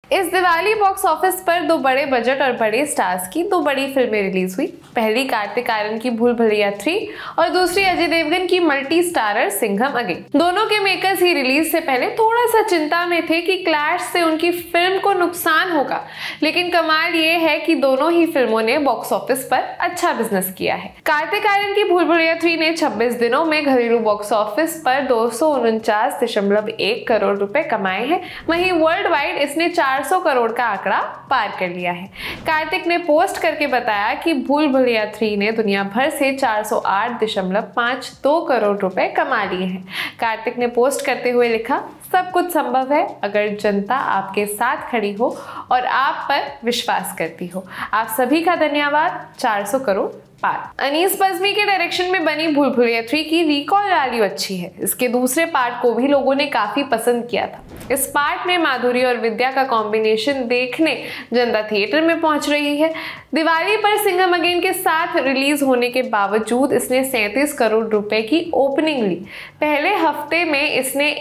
इस Diwali box office पर दो बड़े बजट और बड़े स्टार्स की दो बड़ी फिल्में रिलीज हुई। पहली कार्तिक आर्यन की भूल भुलैया 3 और दूसरी अजय देवगन की मल्टी स्टारर सिंघम अगेन। दोनों के मेकर्स ही रिलीज से पहले थोड़ा सा चिंता में थे कि क्लैश से उनकी फिल्म को नुकसान होगा, लेकिन कमाल ये है कि दोनों ही फिल्मों ने बॉक्स ऑफिस पर अच्छा बिजनेस किया है। कार्तिक आर्यन की भूल भुलैया 3 ने 26 दिनों में घरेलू बॉक्स ऑफिस पर 249.1 करोड़ रुपए कमाए हैं। वहीं वर्ल्ड वाइड इसने 400 करोड़ का आंकड़ा पार कर लिया है। कार्तिक ने पोस्ट करके बताया कि भूल भुलैया 3 ने दुनिया भर से 408.52 करोड़ रुपए कमा लिए हैं। कार्तिक ने पोस्ट करते हुए लिखा, सब कुछ संभव है अगर जनता आपके साथ खड़ी हो और आप पर विश्वास करती हो। आप सभी का धन्यवाद। 400 करोड़ पार। अनीस बज़्मी के डायरेक्शन में बनी भूल भुलैया 3 की रिकॉल वैल्यू अच्छी है। इसके दूसरे पार्ट को भी लोगों ने काफी पसंद किया था। इस पार्ट में माधुरी और विद्या का कॉम्बिनेशन देखने जनता थिएटर में पहुंच रही है। दिवाली पर सिंघम अगेन के साथ रिलीज होने के बावजूद इसने 37 करोड़ रुपए की ओपनिंग ली। पहले हफ्ते में इसने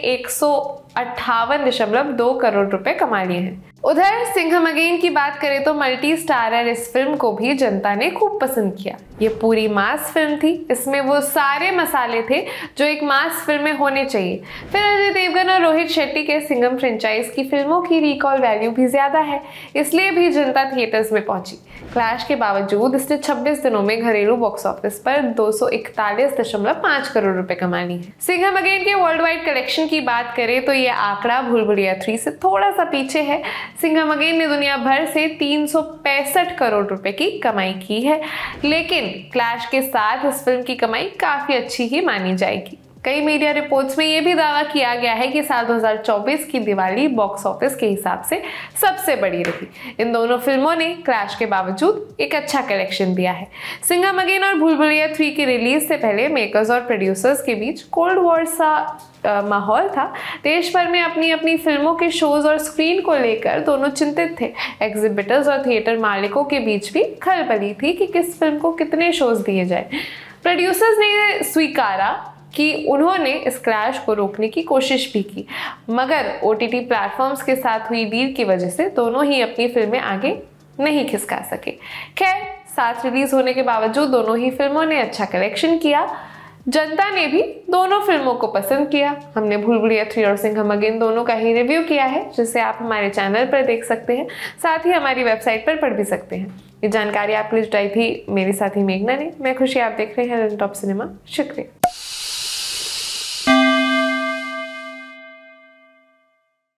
158.2 करोड़ रुपए कमा लिए हैं। उधर सिंघम अगेन की बात करें तो मल्टी स्टारर इस फिल्म को भी जनता ने खूब पसंद किया। ये पूरी मास फिल्म थी। इसमें वो सारे मसाले थे जो एक मास फिल्म में होने चाहिए। फिर अजय देवगन और रोहित शेट्टी के सिंघम फ्रेंचाइज की फिल्मों की रिकॉल वैल्यू भी ज्यादा है, इसलिए भी जनता थिएटर्स में पहुंची। क्लैश के बावजूद इसने 26 दिनों में घरेलू बॉक्स ऑफिस पर 241.5 करोड़ रुपए कमा लिए हैं। सिंघम अगेन के वर्ल्ड वाइड कलेक्शन की बात करें तो ये आंकड़ा भूल भुलैया 3 से थोड़ा सा पीछे है। सिंघम अगेन ने दुनिया भर से 365 करोड़ रुपए की कमाई की है, लेकिन क्लैश के साथ इस फिल्म की कमाई काफी अच्छी ही मानी जाएगी। कई मीडिया रिपोर्ट्स में यह भी दावा किया गया है कि साल 2024 की दिवाली बॉक्स ऑफिस के हिसाब से सबसे बड़ी रही। इन दोनों फिल्मों ने क्लैश के बावजूद एक अच्छा कलेक्शन दिया है। सिंघम अगेन और भूल भुलैया 3 की रिलीज से पहले मेकर्स और प्रोड्यूसर्स के बीच कोल्ड वॉर सा माहौल था। देश भर में अपनी अपनी फिल्मों के शोज और स्क्रीन को लेकर दोनों चिंतित थे। एग्जिबिटर्स और थिएटर मालिकों के बीच भी खलबली थी कि किस फिल्म को कितने शोज दिए जाए। प्रोड्यूसर्स ने स्वीकारा कि उन्होंने इस क्लैश को रोकने की कोशिश भी की, मगर OTT प्लेटफॉर्म्स के साथ हुई डील की वजह से दोनों ही अपनी फिल्में आगे नहीं खिसका सके। खैर, साथ रिलीज होने के बावजूद दोनों ही फिल्मों ने अच्छा कलेक्शन किया। जनता ने भी दोनों फिल्मों को पसंद किया। हमने भूल भुलैया 3 और सिंघम अगेन दोनों का ही रिव्यू किया है, जिसे आप हमारे चैनल पर देख सकते हैं, साथ ही हमारी वेबसाइट पर पढ़ भी सकते हैं। ये जानकारी आपके लिए जुटाई थी मेरे साथी मेघना ने। मैं खुशी, आप देख रहे हैं रन टॉप सिनेमा। शुक्रिया।